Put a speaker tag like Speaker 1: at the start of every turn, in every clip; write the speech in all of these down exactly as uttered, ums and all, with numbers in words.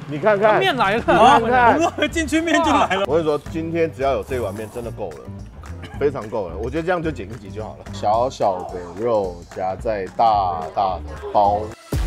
Speaker 1: 你看看
Speaker 2: 面来了，
Speaker 1: 你看看，
Speaker 3: 我们进去面就来了。
Speaker 1: 我跟你说，今天只要有这碗面，真的够了，非常够了。我觉得这样就减一级就好了。小小的肉夹在大大的包。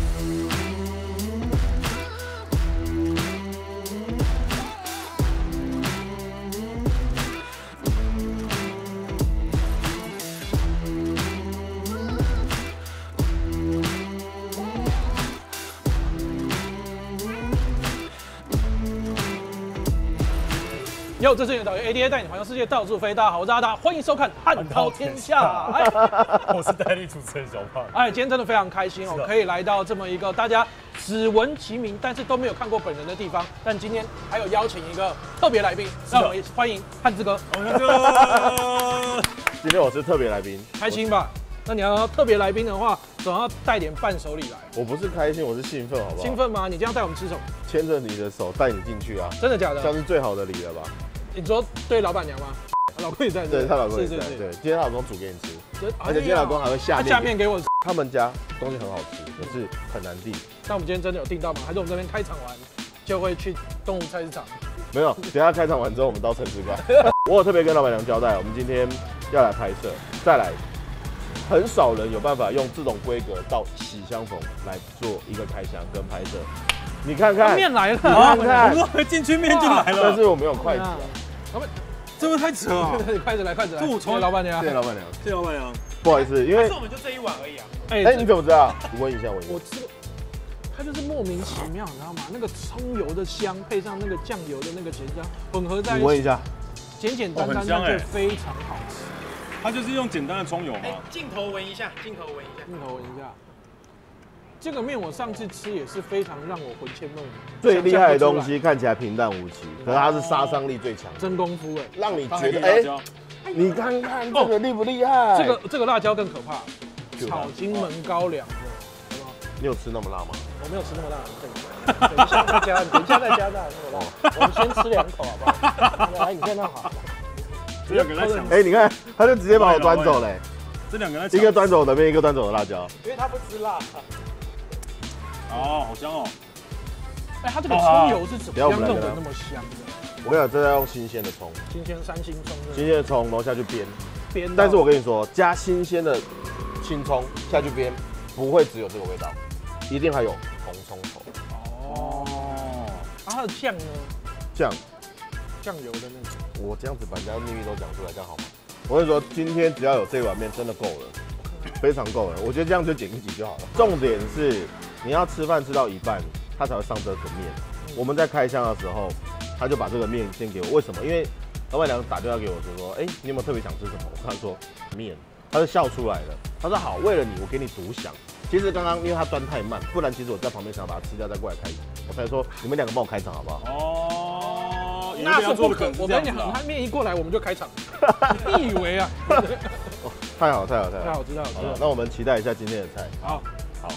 Speaker 2: 哟，这是你的导游 A D A 带你环游世界，到处飞。大家好，我是阿达，欢迎收看《汉涛天下》。哎，
Speaker 3: 我是代理主持人小胖。
Speaker 2: 哎，今天真的非常开心哦，可以来到这么一个大家只闻其名，但是都没有看过本人的地方。但今天还有邀请一个特别来宾，让我们欢迎汉字哥。
Speaker 3: 汉字哥，
Speaker 1: 今天我是特别来宾，
Speaker 2: 开心吧？那你要特别来宾的话，总要带点伴手礼来。
Speaker 1: 我不是开心，我是兴奋，好不好？
Speaker 2: 兴奋吗？你今天要带我们吃什么？
Speaker 1: 牵着你的手带你进去啊！
Speaker 2: 真的假的？
Speaker 1: 这样是最好的礼了吧？
Speaker 2: 你说对老板娘吗？老公也在，
Speaker 1: 对，她老公也在，
Speaker 2: 是是是
Speaker 1: 对，今天她老公煮给你吃，而且今天
Speaker 2: 哎呀
Speaker 1: 老公还会下面
Speaker 2: 下面给我吃。
Speaker 1: 他们家东西很好吃，可是很难订。
Speaker 2: 那我们今天真的有订到吗？还是我们这边开场完就会去动物菜市场？
Speaker 1: 没有，等一下开场完之后我们到城市馆。我有特别跟老板娘交代，我们今天要来拍摄，再来，很少人有办法用这种规格到喜相逢来做一个开箱跟拍摄。你看看，
Speaker 2: 面来了，
Speaker 1: 你看看，
Speaker 3: 我们进去面就来了。
Speaker 1: 但是我们有筷子啊。
Speaker 2: 老板，
Speaker 3: 这个太扯了！
Speaker 2: 筷子来，筷子来。
Speaker 3: 这我从
Speaker 2: 老板娘，
Speaker 1: 谢谢老板娘，
Speaker 3: 谢谢老板娘。
Speaker 1: 不好意思，因为
Speaker 3: 我们就这一碗而已啊。
Speaker 1: 哎，你怎么知道？你问一下，问一下。
Speaker 2: 我吃，它就是莫名其妙，你知道吗？那个葱油的香配上那个酱油的那个咸香混合在一起，
Speaker 1: 你闻一下，
Speaker 2: 简简单单那就非常好吃。
Speaker 3: 它就是用简单的葱油嘛。
Speaker 2: 镜头闻一下，镜头闻一下，镜头闻一下。 这个面我上次吃也是非常让我魂牵梦萦。
Speaker 1: 最厉害的东西看起来平淡无奇，可是它是杀伤力最强，
Speaker 2: 真功夫哎，
Speaker 1: 让你觉得哎，你看看这个厉不厉害？
Speaker 2: 这个这个辣椒更可怕，炒金门高粱的，好不好？
Speaker 1: 你有吃那么辣吗？
Speaker 2: 我没有吃那么辣，等一下再加，等一下再加辣那么辣。我们先吃两口好不好？来，你看那好。
Speaker 3: 这两个在抢，
Speaker 1: 哎，你看，他就直接把我端走嘞。
Speaker 3: 这两个在抢，
Speaker 1: 一个端走我的面，一个端走我的辣椒。
Speaker 2: 因为他不吃辣。
Speaker 3: 哦，好香哦！
Speaker 2: 哎，它这个葱油是怎么样弄的那么香的？
Speaker 1: 我跟你讲，这要用新鲜的葱，
Speaker 2: 新鲜三星葱，
Speaker 1: 新鲜的葱，然后下去煸。
Speaker 2: 煸。
Speaker 1: 但是我跟你说，加新鲜的青葱下去煸，不会只有这个味道，一定还有红葱头。
Speaker 2: 哦。啊，它的酱呢？
Speaker 1: 酱，
Speaker 2: 酱油的那种。
Speaker 1: 我这样子把人家秘密都讲出来，这样好吗？我跟你说，今天只要有这碗面，真的够了，非常够了。我觉得这样就减一级就好了。重点是。 你要吃饭吃到一半，他才会上这个面。我们在开箱的时候，他就把这个面先给我。为什么？因为老板娘打电话给我就说：“哎、欸，你有没有特别想吃什么？”我跟他说面，他就笑出来了。他说：“好，为了你，我给你独享。”其实刚刚因为他端太慢，不然其实我在旁边想要把它吃掉再过来开，我才说你们两个帮我开场好不好？
Speaker 3: 哦，
Speaker 2: 那是不可。我跟你讲，他面一过来我们就开场。你以为啊？
Speaker 1: 哦，太好太好太好，
Speaker 2: 太好，知道知道。
Speaker 1: 那我们期待一下今天的菜。
Speaker 2: 好，
Speaker 1: 好。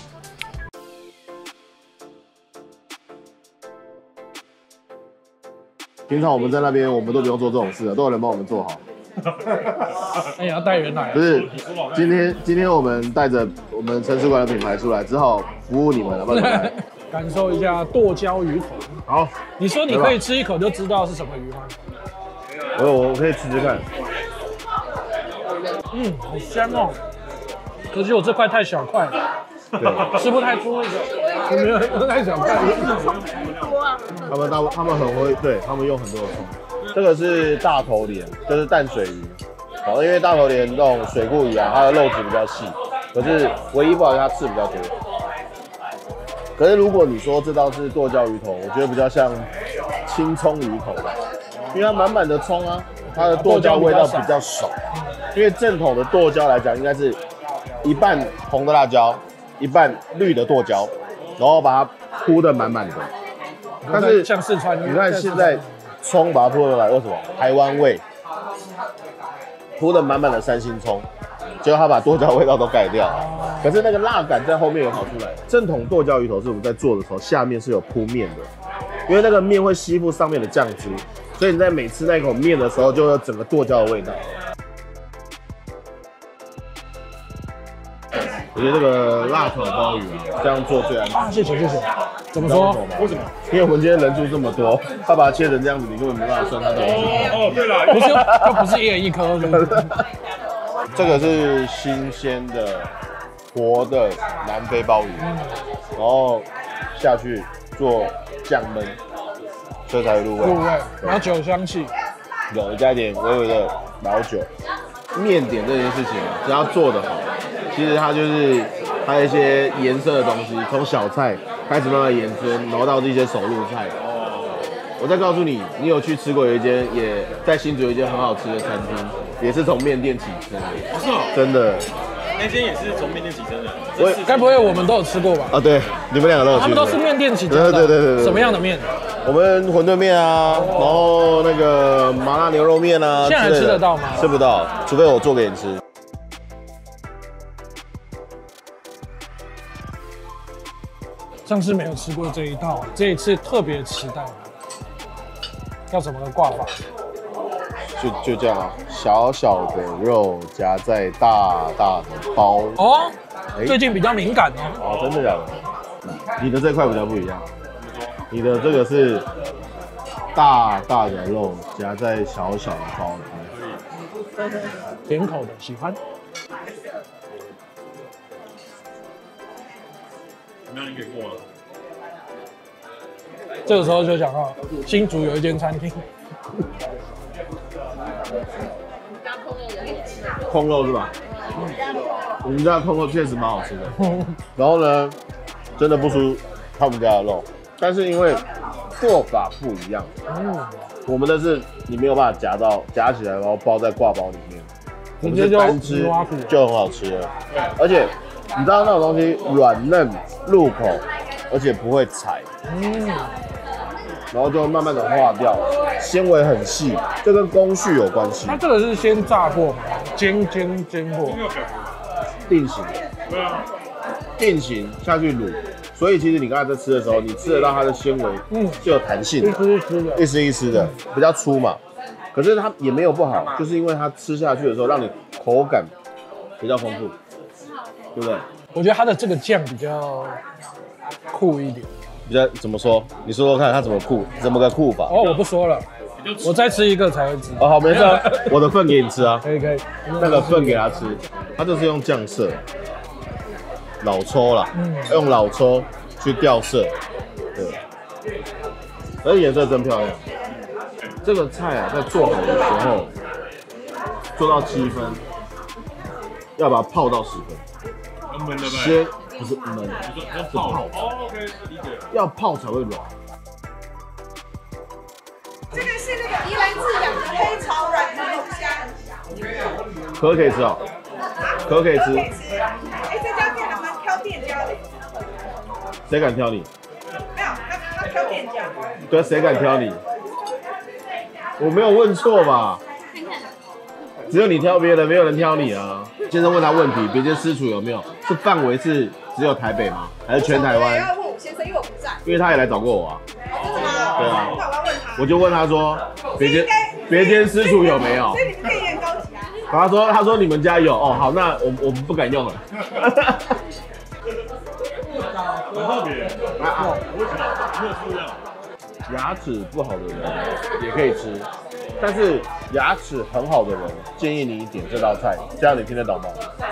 Speaker 1: 平常我们在那边，我们都不用做这种事了，都有人帮我们做好。
Speaker 2: 哎呀，要带人来。
Speaker 1: 不是，今天今天我们带着我们城市馆的品牌出来，只好服务你们了，不然
Speaker 2: 感受一下剁椒鱼头。
Speaker 1: 好，
Speaker 2: 你说你可以吃一口就知道是什么鱼吗？
Speaker 1: 我我可以吃吃看。
Speaker 2: 嗯，好香哦。可惜我这块太小块了。 对，吃不太出那个，没有太小块。
Speaker 1: 他们他们他们很会，对他们用很多的葱。这个是大头鲢，就是淡水鱼。好，因为大头鲢这种水库鱼啊，它的肉质比较细，可是唯一不好是它刺比较多。可是如果你说这道是剁椒鱼头，我觉得比较像青葱鱼头吧，因为它满满的葱啊，它的剁椒味道比较少。因为正统的剁椒来讲，应该是一半红的辣椒。 一半绿的剁椒，然后把它铺的满满的。但是
Speaker 2: 像四川，
Speaker 1: 你看现在葱把它铺出来，为什么？台湾味，铺的满满的三星葱，结果它把剁椒味道都盖掉。可是那个辣感在后面有跑出来。正统剁椒鱼头是我们在做的时候，下面是有铺面的，因为那个面会吸附上面的酱汁，所以你在每吃那口面的时候，就有整个剁椒的味道。 我觉得这个辣炒鲍鱼啊，这样做最安全。
Speaker 2: 谢谢谢谢。 怎么说？
Speaker 3: 为什么？
Speaker 1: 因为我们今天人数这么多，他把它切成这样子，你根本没办法算它的。
Speaker 3: 哦哦，对了，
Speaker 2: 不是，就不是一人一颗的。
Speaker 1: 这个是新鲜的活的南非鲍鱼，然后下去做酱焖，所以才会入味。
Speaker 2: 入味，然后酒香气，
Speaker 1: 有加一点微微的老酒。面点这件事情，只要做得好，其实它就是它一些颜色的东西，从小菜开始慢慢延伸，然后到这些手路菜。我再告诉你，你有去吃过有一间也在新竹有一间很好吃的餐厅，也是从面店起身的，
Speaker 3: 是哦，
Speaker 1: 真的。
Speaker 3: 那间也是从面店起身的。
Speaker 1: 我
Speaker 2: 该不会我们都有吃过吧？
Speaker 1: 啊，对，你们两个都有去。
Speaker 2: 他们都是面店起家的。
Speaker 1: 对对对对对。
Speaker 2: 什么样的面？
Speaker 1: 我们馄饨面啊，然后那个麻辣牛肉面啊，
Speaker 2: 现在还吃得到吗？
Speaker 1: 吃不到，除非我做给你吃。
Speaker 2: 上次没有吃过这一道，这一次特别期待。叫什么的挂法？
Speaker 1: 就就这样啊，小小的肉夹在大大的包。
Speaker 2: 哦，
Speaker 1: 欸、
Speaker 2: 最近比较敏感哦。
Speaker 1: 哦，真的假的？你的这块比较不一样，你的这个是大大的肉夹在小小的包里。
Speaker 2: 甜口的喜欢。
Speaker 3: 没有人给过了。
Speaker 2: 这个时候就想到新竹有一间餐厅，
Speaker 1: 控肉是吧？我们家的控肉确实蛮好吃的。然后呢，真的不输他们家的肉，但是因为做法不一样，嗯，我们的是你没有办法夹到夹起来，然后包在挂包里面，
Speaker 2: 直接就
Speaker 1: 单吃就很好吃了。而且你知道那种东西软嫩入口，而且不会柴，嗯，然后就慢慢的化掉，纤维很细，这跟工序有关系。
Speaker 2: 它这个是先炸过吗？煎煎煎过，
Speaker 1: 定型，
Speaker 3: 对啊，
Speaker 1: 定型下去卤，所以其实你刚才在吃的时候，你吃得到它的纤维，嗯，是有弹性的，
Speaker 2: 一丝一丝的，
Speaker 1: 一丝一丝的，比较粗嘛。可是它也没有不好，就是因为它吃下去的时候，让你口感比较丰富，对不对？
Speaker 2: 我觉得它的这个酱比较酷一点。
Speaker 1: 比较怎么说？你说说看，它怎么酷？怎么个酷法？
Speaker 2: 哦，我不说了，我再吃一个才会知道。
Speaker 1: 哦，好，没事，我的份给你吃啊。
Speaker 2: 可以可以，
Speaker 1: 那个份给他吃，他就是用酱色，老抽啦，嗯，用老抽去调色，对，而且颜色真漂亮。这个菜啊，在做好的时候，做到七分，要把它泡到十分，
Speaker 3: 焖的呗，
Speaker 1: 先不是焖，
Speaker 3: 要泡。哦 ，OK， 理解。
Speaker 1: 要泡才会软。
Speaker 4: 这个是那个宜兰自养的黑潮软的龙虾，
Speaker 1: 可可以吃哦，可可以吃。
Speaker 4: 可以吃。哎，这家店还蛮挑店家的。
Speaker 1: 谁敢挑你？
Speaker 4: 没有，他他挑店家。
Speaker 1: 对，谁敢挑你？我没有问错吧？只有你挑别人，没有人挑你啊。先生问他问题，别间私厨有没有？是范围是只有台北吗？还是全台湾？
Speaker 4: 要问我先生，因为我不在。
Speaker 1: 因为他也来找过我啊。
Speaker 4: 真的吗？
Speaker 1: 对啊。
Speaker 4: 那我要问他。
Speaker 1: 我就问他说，别间别间私厨有没有？
Speaker 4: 所以你们店也很高级啊。
Speaker 1: 他说他说你们家有哦，好，那我我们不敢用了。
Speaker 3: 很特别。啊，为什么？没有不一样。
Speaker 1: 牙齿不好的人也可以吃，但是牙齿很好的人建议你点这道菜，这样你听得懂吗？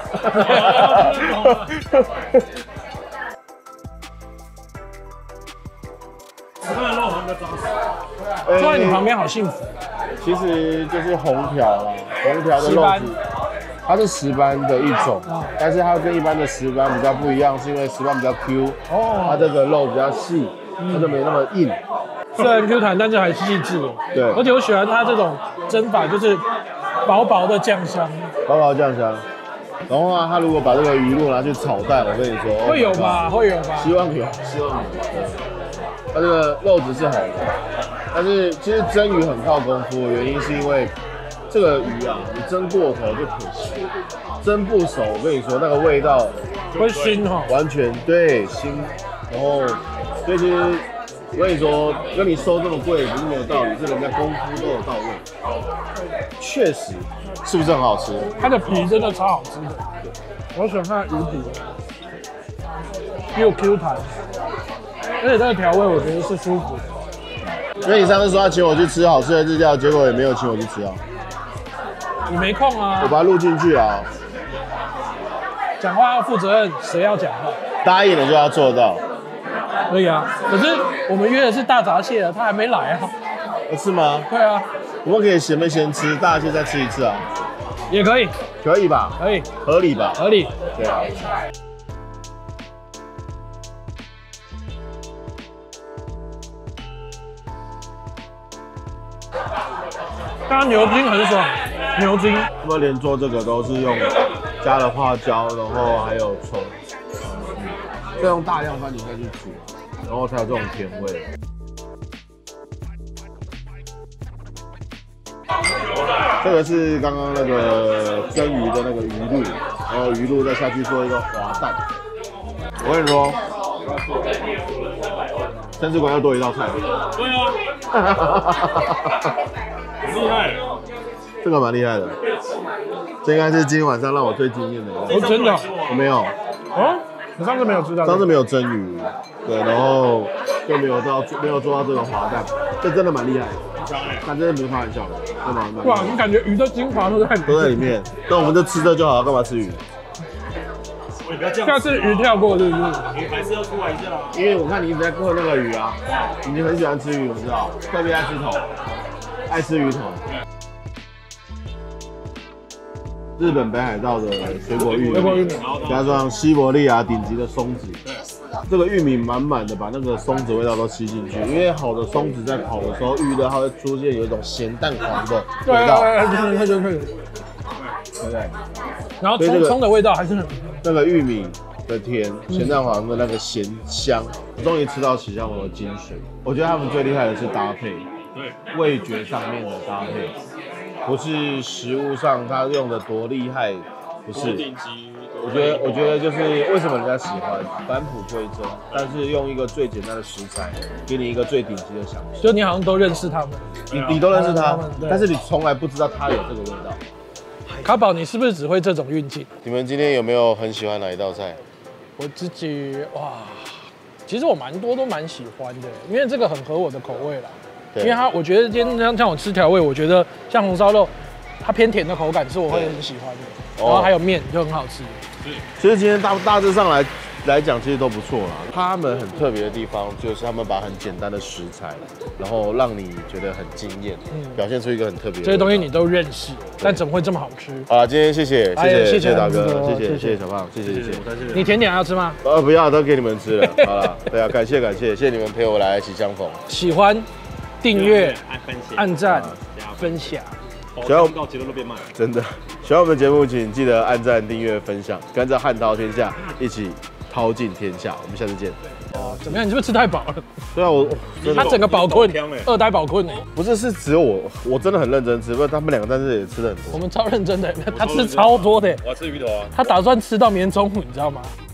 Speaker 3: 吃饭的肉很扎
Speaker 2: 实。坐在你旁边好幸福。
Speaker 1: 其实就是红条啦，红条的肉质，它是石斑的一种，但是它跟一般的石斑比较不一样，是因为石斑比较 Q， 哦，它这个肉比较细，它就没那么硬。
Speaker 2: 虽然 Q 弹，但是还细致。
Speaker 1: 对，
Speaker 2: 而且我喜欢它这种蒸法，就是薄薄的酱香，
Speaker 1: 薄薄的酱香。然后啊，他如果把这个鱼露拿去炒蛋，我跟你说，
Speaker 2: 会有吧，会有吧，
Speaker 1: 希望有，希望有。它这个肉质是好的，但是其实蒸鱼很靠功夫的原因是因为这个鱼啊，你蒸过头就可惜，蒸不熟，我跟你说那个味道
Speaker 2: 会腥哈，
Speaker 1: 完全对腥，然后所以其实。我跟你说，跟你收这么贵不是没有道理，是人家功夫都有到位。确实，是不是很好吃？
Speaker 2: 它的皮真的超好吃的，我喜欢它的鱼皮，又 Q 弹。 而且这个调味我觉得是舒服的。
Speaker 1: 因为你上次说要请我去吃好吃的日料，结果也没有请我去吃啊。
Speaker 2: 你没空啊？
Speaker 1: 我把它录进去啊。
Speaker 2: 讲话要负责任，谁要讲话？
Speaker 1: 答应了就要做到。
Speaker 2: 可以啊，可是我们约的是大闸蟹啊，他还没来啊。
Speaker 1: 是吗？
Speaker 2: 对啊，
Speaker 1: 我们可以前面先吃，大蟹再吃一次啊。
Speaker 2: 也可以，
Speaker 1: 可以吧？
Speaker 2: 可以，
Speaker 1: 合理吧？
Speaker 2: 合理。
Speaker 1: 对啊。
Speaker 2: 刚刚牛筋很爽，牛筋。
Speaker 1: 他们连做这个都是用加了花椒，然后还有葱，再用大量番茄下去煮，然后才有这种甜味。这个是刚刚那个蒸鱼的那个鱼露，然后鱼露再下去做一个滑蛋。我跟你说，生吃馆又多一道菜。
Speaker 3: 对啊，很厉害。
Speaker 1: 这个蛮厉害的，这应该是今天晚上让我最惊艳的。
Speaker 2: 哦，真的？
Speaker 1: 我没有。
Speaker 2: 哦，你上次没有吃到？
Speaker 1: 上次没有蒸鱼，对，然后就没有到没有做到这种滑蛋，这真的蛮厉害的。但真的不是开玩笑的，真的蛮。
Speaker 2: 哇，你感觉鱼的精华都在
Speaker 1: 都在里面，那我们就吃这就好了，干嘛吃鱼？
Speaker 3: 你不要这样。
Speaker 2: 下次鱼跳过是不是？
Speaker 3: 你还是要出来一下。
Speaker 1: 因为我看你一直在嗑那个鱼啊，你很喜欢吃鱼，我知道，特别爱吃头，爱吃鱼头。日本北海道的水果玉米，加上西伯利亚顶级的松子，这个玉米满满的把那个松子味道都吸进去。因为好的松子在烤的时候，预热它会出现有一种咸淡黄的味道，
Speaker 2: 对对对对对对，
Speaker 1: 对不对？
Speaker 2: 然后葱葱的味道还是很
Speaker 1: 那个玉米的甜，咸蛋黄的那个咸香，我终于吃到喜相逢的精髓。我觉得他们最厉害的是搭配，
Speaker 3: 对，
Speaker 1: 味觉上面的搭配。不是食物上它用的多厉害，不是。我觉得，我觉得就是为什么人家喜欢返璞归真，但是用一个最简单的食材，给你一个最顶级的享受。
Speaker 2: 就你好像都认识他们，
Speaker 1: 你你都认识他，但是你从来不知道他有这个味道。
Speaker 2: 卡宝，你是不是只会这种运镜？
Speaker 1: 你们今天有没有很喜欢哪一道菜？
Speaker 2: 我自己哇，其实我蛮多都蛮喜欢的，因为这个很合我的口味啦。因为它，我觉得今天像像我吃调味，我觉得像红烧肉，它偏甜的口感是我会很喜欢的。然后还有面就很好吃。
Speaker 1: 其实今天大大致上来来讲，其实都不错啦。他们很特别的地方就是他们把很简单的食材，然后让你觉得很惊艳，嗯，表现出一个很特别的。
Speaker 2: 这些东西你都认识，但怎么会这么好吃？
Speaker 1: 好了，今天谢谢谢谢谢谢大哥，谢谢
Speaker 2: 谢
Speaker 1: 谢谢小胖，谢谢谢谢。
Speaker 2: 你甜点还要吃吗？
Speaker 1: 呃，不要，都给你们吃了。好了，对啊，感谢感谢，谢谢你们陪我来一起相逢。
Speaker 2: 喜欢。订阅、按赞、分享，
Speaker 3: 喜欢我们到节目都变慢，
Speaker 1: 真的喜欢我们节目，请记得按赞、订阅、分享，跟着汉涛天下一起淘尽天下。我们下次见。
Speaker 2: 哦，怎么样？你是不是吃太饱了？
Speaker 1: 对啊，我
Speaker 2: 他整个饱困，二呆饱困哎。
Speaker 1: 不是，是只有我，我真的很认真吃，不然他们两个但是也吃的很多。
Speaker 2: 我们超认真的，他吃超多的。
Speaker 3: 我要吃鱼头啊。
Speaker 2: 他打算吃到明天中午，你知道吗？